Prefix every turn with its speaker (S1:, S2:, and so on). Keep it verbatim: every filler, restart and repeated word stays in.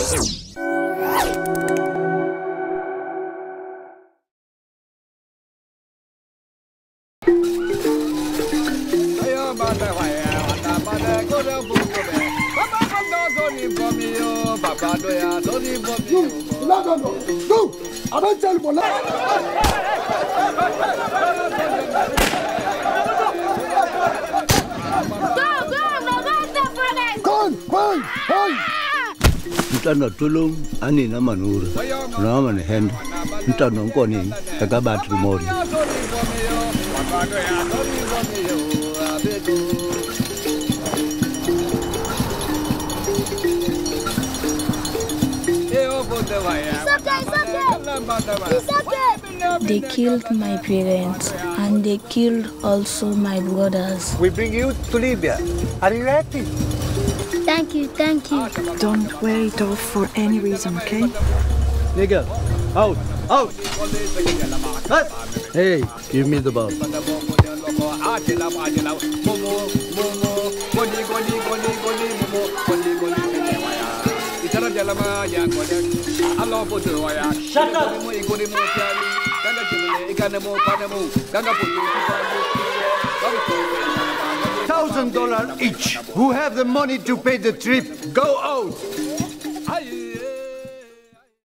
S1: No, no, no, no! I don't tell you. Go, go, go!
S2: Mtano tulung ani na manura na man hand mtano nkoni akabat rumori
S3: They killed my parents and they killed also my brothers.
S4: We bring you to Libya. Are you happy?
S3: Thank you, thank you.
S5: Don't wear it off for any reason, okay?
S2: Nigga, out, out! Hey, give me the ball.
S4: Shut up!
S2: Thousand dollars each. Who have the money to pay the trip? Go out!